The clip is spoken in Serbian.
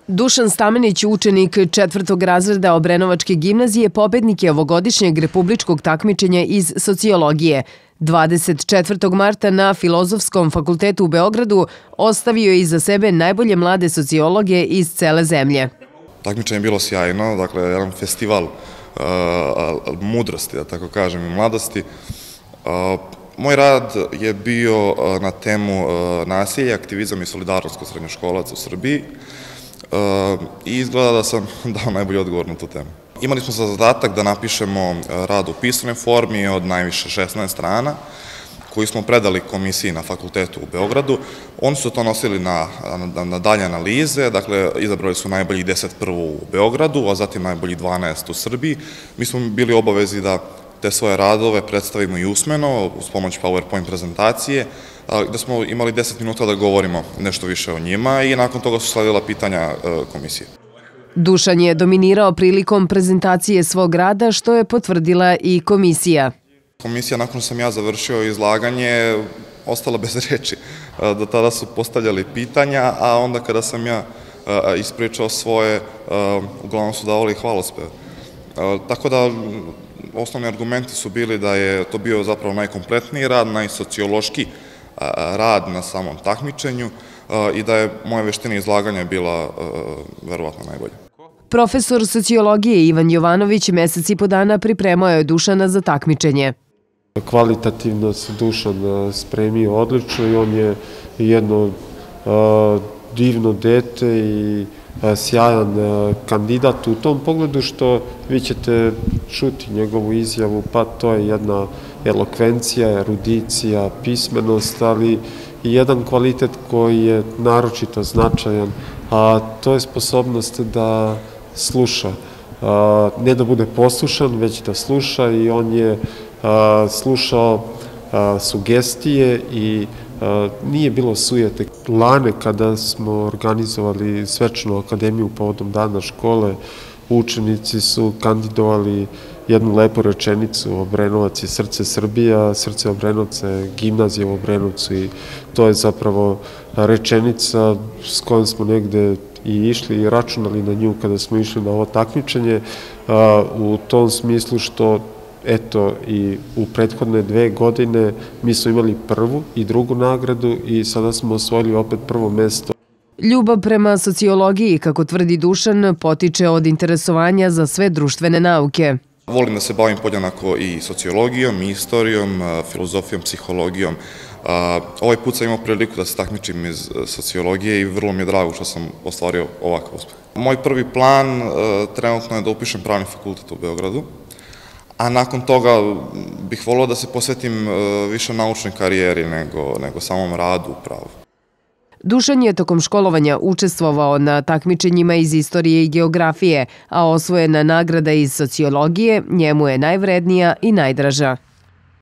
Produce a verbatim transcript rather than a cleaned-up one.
Dušan Stamenić, učenik četvrtog razreda Obrenovačke gimnazije, pobednik je ovogodišnjeg republičkog takmičenja iz sociologije. dvadeset četvrtog marta na Filozofskom fakultetu u Beogradu ostavio je iza sebe najbolje mlade sociologe iz cele zemlje. Takmičenje je bilo sjajno, dakle, jedan festival mudrosti, da tako kažem, i mladosti. Moj rad je bio na temu nasilje, aktivizam i solidarnost kod srednjoškolaca u Srbiji i izgleda da sam dao najbolji odgovor na tu temu. Imali smo za zadatak da napišemo rad u pisanoj formi od najviše šesnaest strana, koji smo predali komisiji na fakultetu u Beogradu. Oni su to nosili na, na, na dalje analize, dakle, izabrali su najboljih deset prvo u Beogradu, a zatim najboljih dvanaest u Srbiji. Mi smo bili obavezi da te svoje radove predstavimo i usmeno, uz pomoć PowerPoint prezentacije, gde smo imali deset minuta da govorimo nešto više o njima i nakon toga su sledila pitanja komisije. Dušan je dominirao prilikom prezentacije svog rada, što je potvrdila i komisija. Komisija, nakon što sam ja završio izlaganje, ostala bez reči. Do tada su postavljali pitanja, a onda kada sam ja ispričao svoje, uglavnom su davali hvalospev. Tako da, osnovni argumenti su bili da je to bio zapravo najkompletniji rad, najsociološki rad na samom takmičenju i da je moja veština izlaganja bila verovatno najbolja. Profesor sociologije Ivan Jovanović mesec i po dana pripremao je Dušana za takmičenje. Kvalitativno se Dušan spremio odlično i on je jedno divno dete i sjajan kandidat u tom pogledu što vi ćete čuti njegovu izjavu, pa to je jedna elokvencija, erudicija, pismenost, ali i jedan kvalitet koji je naročito značajan, a to je sposobnost da sluša. Ne da bude poslušan, već da sluša i on je slušao sugestije i nije bilo sujete. Lane, kada smo organizovali svečanu akademiju povodom dana škole, učenici su kandidovali jednu lepu rečenicu: Obrenovac je srce Srbije, a srce Obrenovca je gimnazija u Obrenovcu, i to je zapravo rečenica s kojom smo negde i išli i računali na nju kada smo išli na ovo takmičenje, u tom smislu što eto i u prethodne dve godine mi smo imali prvu i drugu nagradu i sada smo osvojili opet prvo mesto. Ljubav prema sociologiji, kako tvrdi Dušan, potiče od interesovanja za sve društvene nauke. Volim da se bavim podjednako i sociologijom, i istorijom, filozofijom, psihologijom. Ovaj put sam imao priliku da se takmičim iz sociologije i vrlo mi je drago što sam ostvario ovakav uspeh. Moj prvi plan trenutno je da upišem pravni fakultet u Beogradu, a nakon toga bih volio da se posvetim više naučnoj karijeri nego, nego samom radu u pravu. Dušan je tokom školovanja učestvovao na takmičenjima iz istorije i geografije, a osvojena nagrada iz sociologije njemu je najvrednija i najdraža.